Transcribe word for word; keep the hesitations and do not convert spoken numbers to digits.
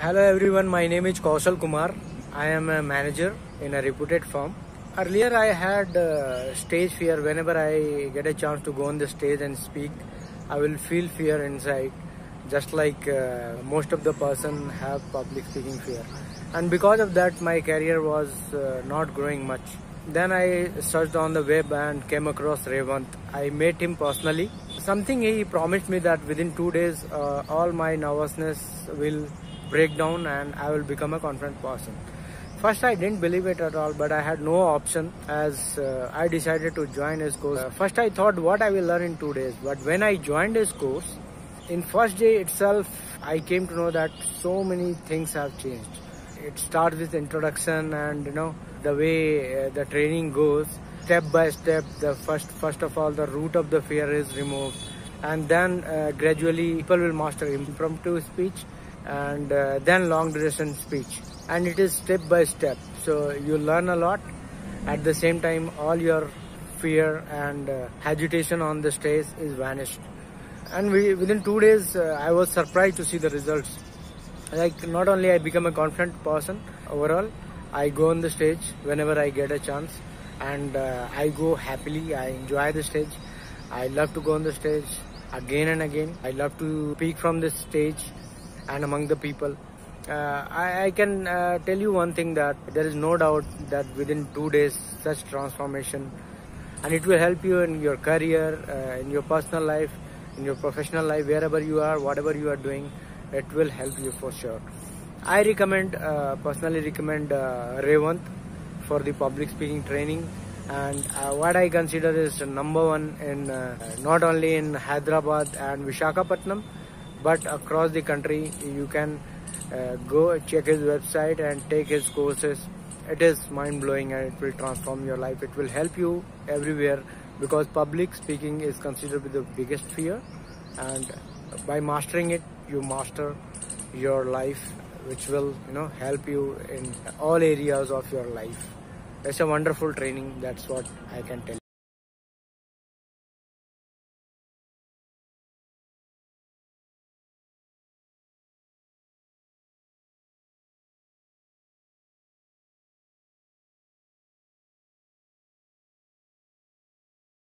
Hello everyone, my name is Kaushal Kumar. I am a manager in a reputed firm. Earlier I had uh, stage fear. Whenever I get a chance to go on the stage and speak, I will feel fear inside, just like uh, most of the person have public speaking fear. And because of that my career was uh, not growing much. Then I searched on the web and came across Revant. I met him personally. Something he promised me that within two days uh, all my nervousness will break down and I will become a confident person. First I didn't believe it at all, but I had no option as uh, I decided to join his course. Uh, first I thought what I will learn in two days, but when I joined his course, in first day itself I came to know that so many things have changed. It starts with introduction and you know the way uh, the training goes, step by step. The first first of all the root of the fear is removed, and then uh, gradually people will master impromptu speech and uh, then long duration speech, and it is step by step. So you learn a lot. At the same time all your fear and uh, agitation on the stage is vanished, and we, within two days uh, I was surprised to see the results. Like, not only I become a confident person overall, I go on the stage whenever I get a chance, and uh, I go happily. I enjoy the stage. I love to go on the stage again and again. I love to speak from the stage and among the people. Uh, I, I can uh, tell you one thing, that there is no doubt that within two days such transformation, and it will help you in your career, uh, in your personal life, in your professional life, wherever you are, whatever you are doing. It will help you for sure. I recommend, uh, personally recommend uh, Revant for the public speaking training, and uh, what I consider is number one in uh, not only in Hyderabad and Visakhapatnam, but across the country. You can uh, go check his website and take his courses. It is mind-blowing and it will transform your life. It will help you everywhere, because public speaking is considered to be the biggest fear, and by mastering it you master your life, which will you know help you in all areas of your life. It's a wonderful training. That's what I can tell you.